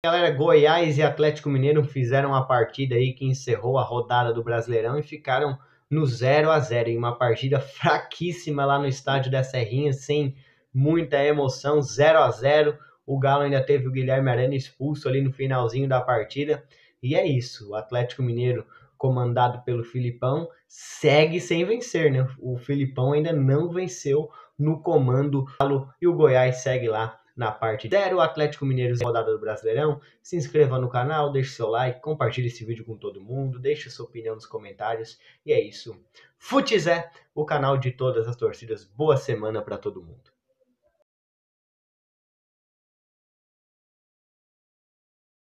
Galera, Goiás e Atlético Mineiro fizeram a partida aí que encerrou a rodada do Brasileirão e ficaram no 0-0 em uma partida fraquíssima lá no estádio da Serrinha, sem muita emoção, 0-0. O Galo ainda teve o Guilherme Arana expulso ali no finalzinho da partida. E é isso, o Atlético Mineiro, comandado pelo Filipão, segue sem vencer, né? O Filipão ainda não venceu no comando e o Goiás segue lá na parte 0, Atlético Mineiro, rodada do Brasileirão. Se inscreva no canal, deixe seu like, compartilhe esse vídeo com todo mundo, deixe sua opinião nos comentários. E é isso. Futizé, o canal de todas as torcidas. Boa semana para todo mundo.